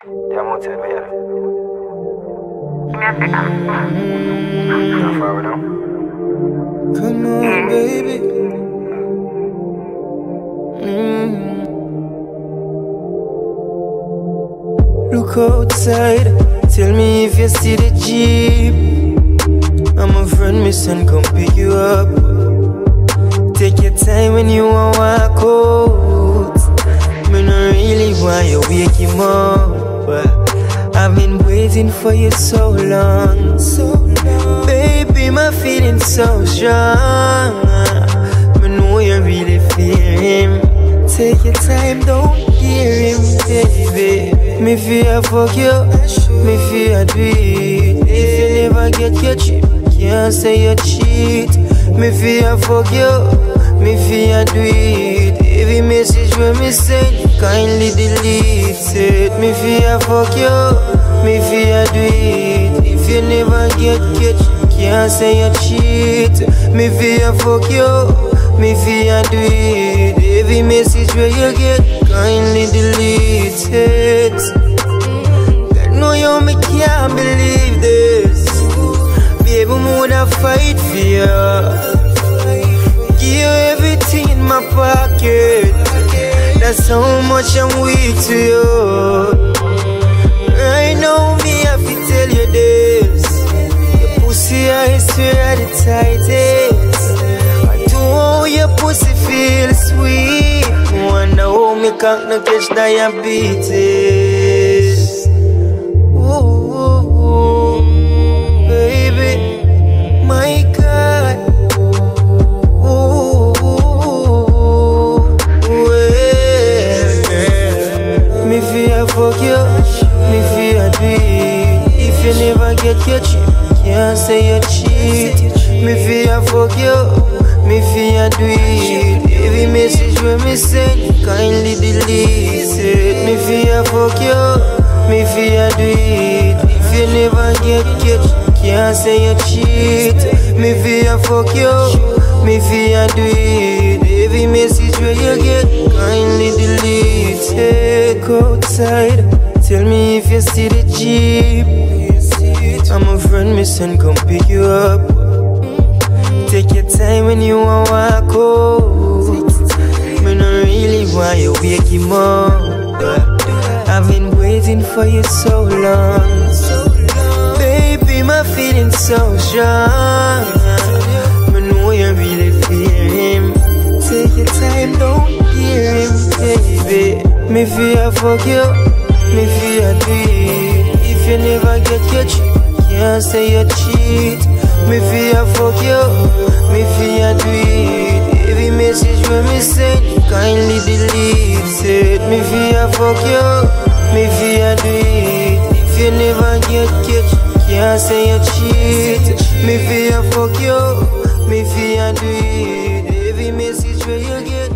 Yeah, I'm on 10, yeah. How far we now? Come on, baby. Look outside, tell me if you see the Jeep. I'm a friend, me son, come pick you up. Take your time when you want walk out. Me no really want you wake him up, but I've been waiting for you so long. Baby, my feeling's so strong. Me know you really feel him. Take your time, don't hear him, baby. Me feel fuck you, me feel do it. If you never get your chip, can't say you cheat. Me feel fuck you, me feel do it. Every message when me send, kindly delete it. Me feel fuck you, me feel do it. If you never get your chip, can't say you cheat. Me feel fuck you, me feel do it. Every message where you get, kindly delete it. I know you, me can't believe this. Baby, woulda fight for you. Give you everything in my pocket. That's how much I'm weak to you. Right now, me have to tell you this. Your pussy, I swear, the tightest. Oh, your pussy feels sweet. Wonder how me can't no catch diabetes. Ooh, baby, my God. Ooh, well, me feel fuck you, me feel do it. If you never get your chip, can't say you cheat. Me feel fuck you, me feel do it. Every message when me send, kindly delete it. Me feel fuck you, me feel do it. If you never get can't say you cheat. Me feel fuck you, me feel do it. Every message when you get, kindly delete it. Go outside, tell me if you see the Jeep. I'm a friend, me son, come pick you up. Take your time when you want walk out. Me no really want you wake him up, but I've been waiting for you so long. Baby, my feeling's so strong. Me know you really feel him. Take your time, don't hear him, baby. Me feel fuck you, me feel do it. If you never get your chip, can't say you cheat. Me feel fuck you, me feel do it. Every message when me send, kindly delete it. Me feel fuck you, me feel do it. If you never get can't say you cheat. Me feel fuck you, me feel do it. Every message when you get,